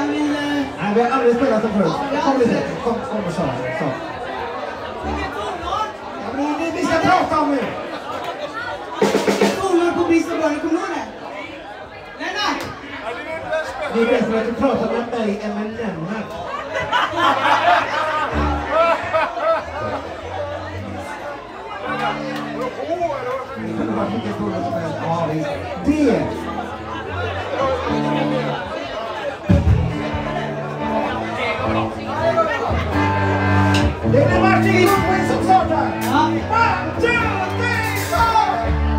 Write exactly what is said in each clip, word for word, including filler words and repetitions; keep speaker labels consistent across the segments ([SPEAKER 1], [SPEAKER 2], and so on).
[SPEAKER 1] han vill...
[SPEAKER 2] Nej, vi har aldrig spelat den förut. Kom lite, kom, kom och så. så. Ja, men det vi ska prata om nu.
[SPEAKER 1] Vilket tonår på brist och början, kommer du ihåg det? Lennart!
[SPEAKER 2] Det är bättre att du pratar med mig än med Lennart. Det kunde vara vilket tonår som helst. Ja, visst. Det! Det blir Martin Lundqvist som startar!
[SPEAKER 1] Ja.
[SPEAKER 2] One, two, three, four!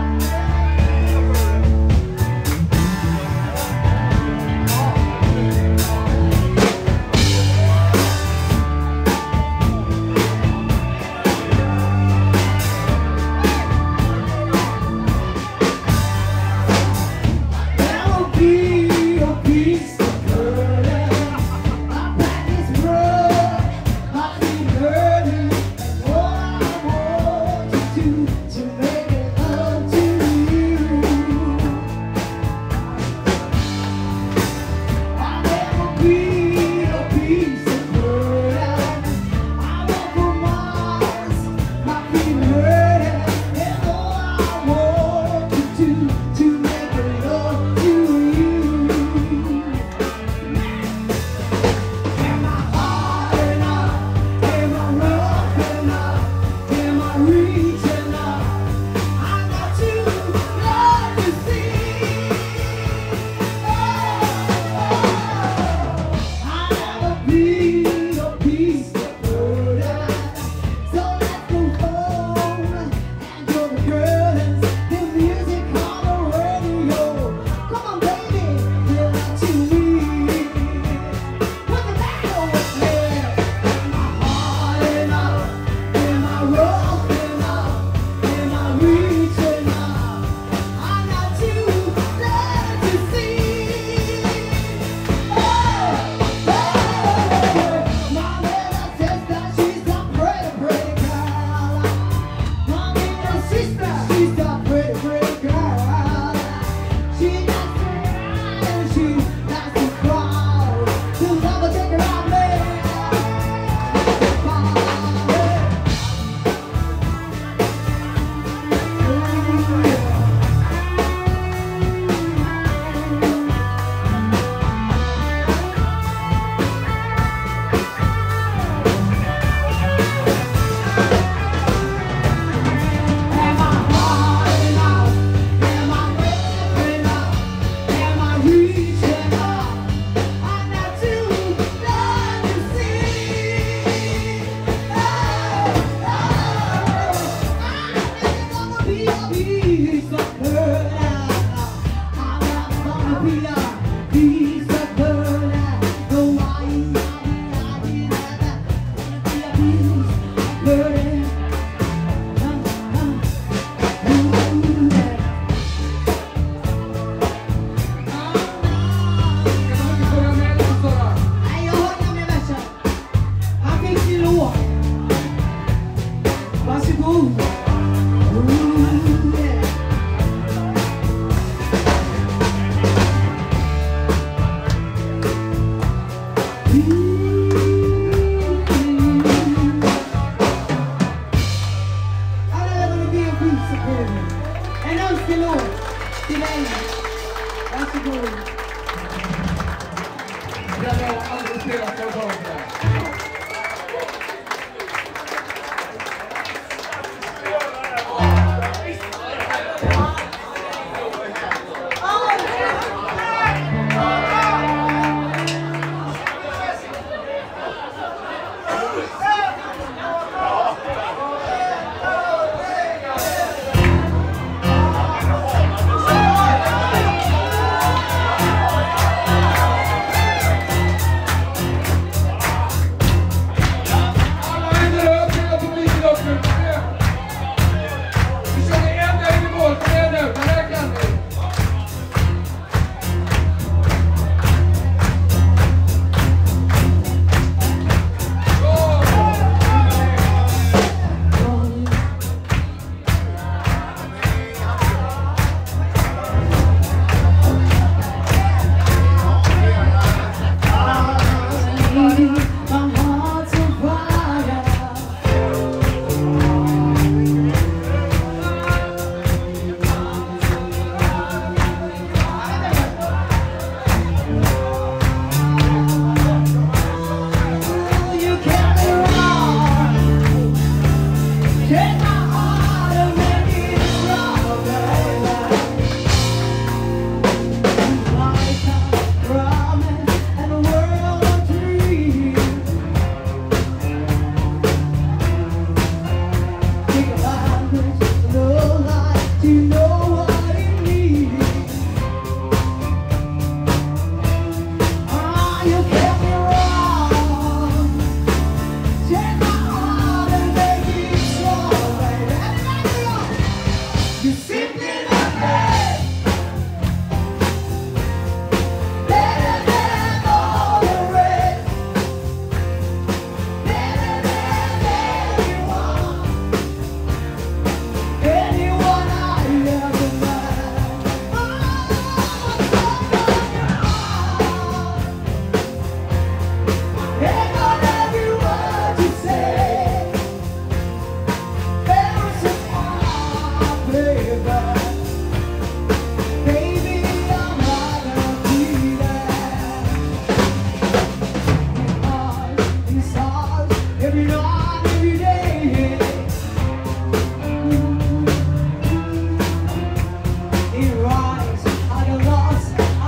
[SPEAKER 1] En önskelåt till dig. Varsågod.
[SPEAKER 3] Jag har aldrig spelat på det här.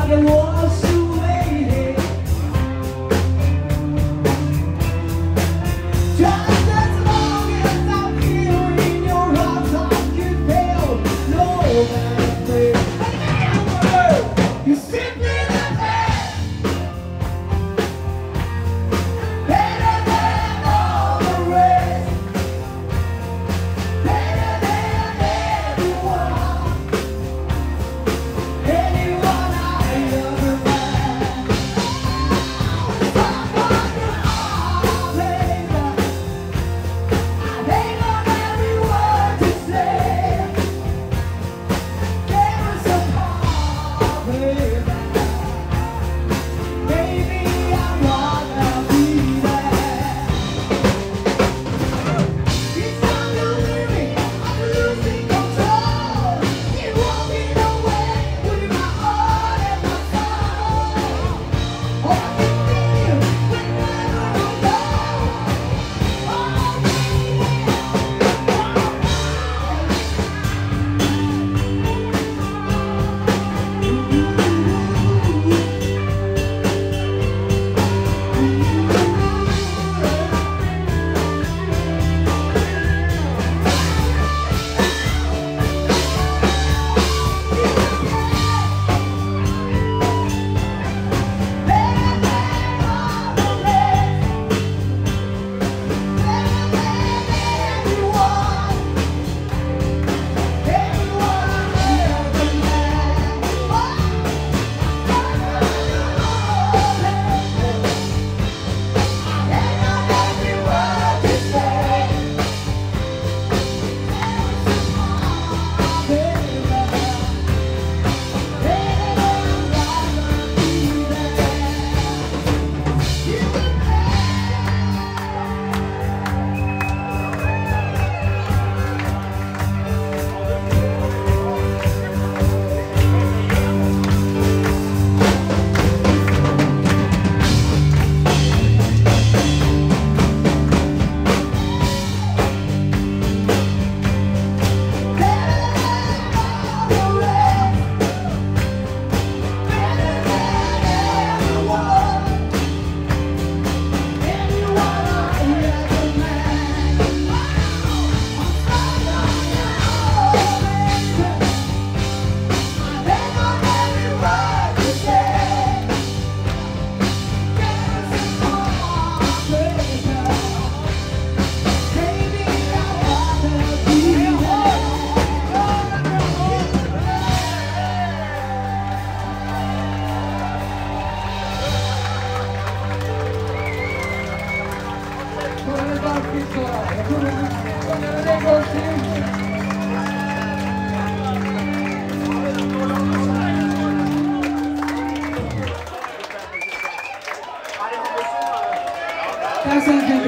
[SPEAKER 1] Tack så mycket.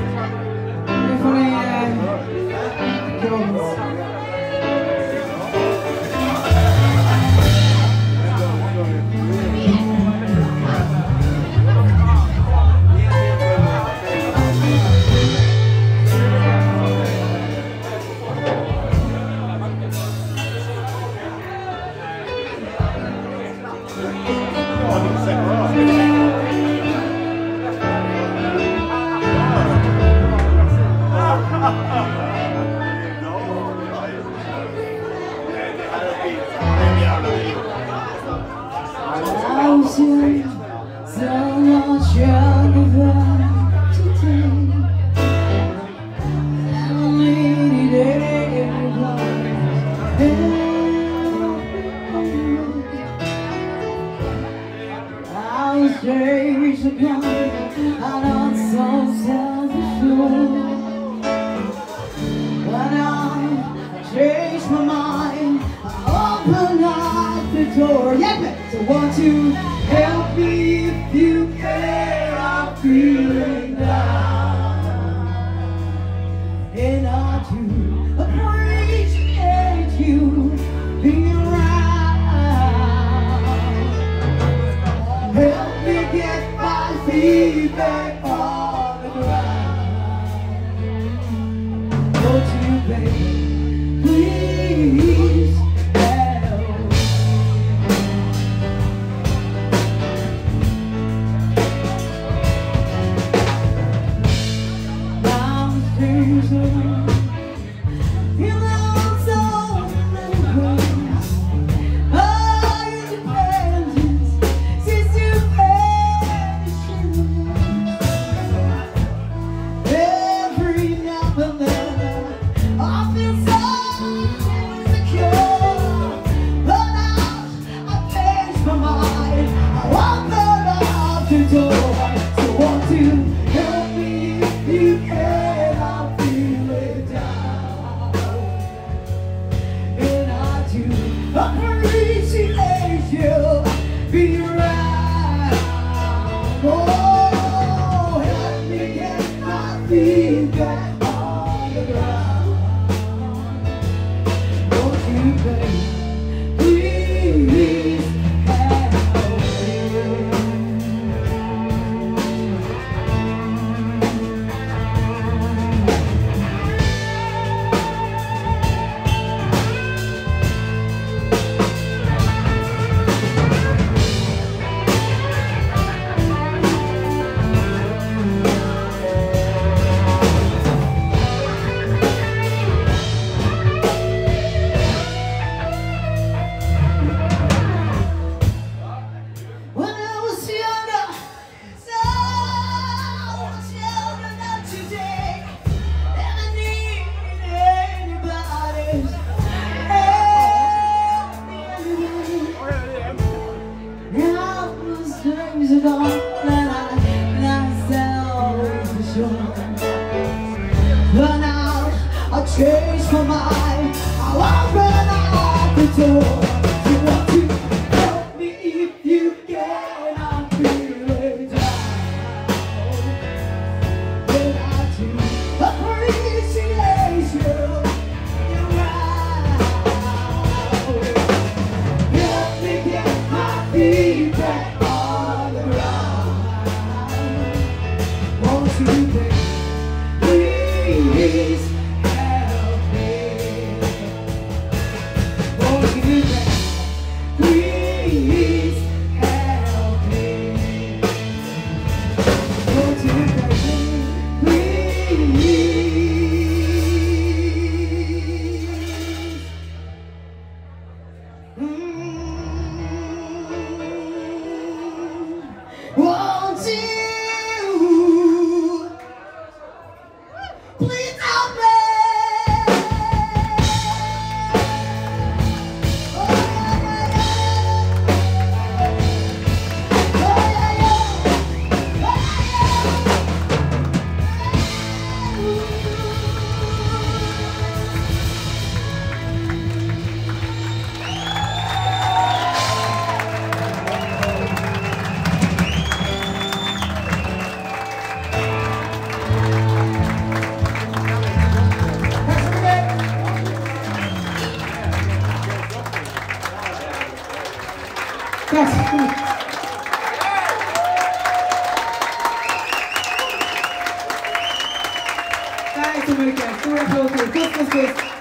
[SPEAKER 1] Nu får ni eh, kramas. times ago that I, that I said always for sure. But now I've changed my mind. I'll open up the door. You want to help me if you can. I'm feeling down. Without you, appreciation, you're right. Help me get my feet back on the ground. Won't you please, please help me? Won't you please help me? Won't you please? Mm. Won't you please help me? Oh yeah, yeah, yeah. Oh yeah, yeah. Oh Tack så mycket. Tack så mycket. Stora applåder. Puss, puss, puss.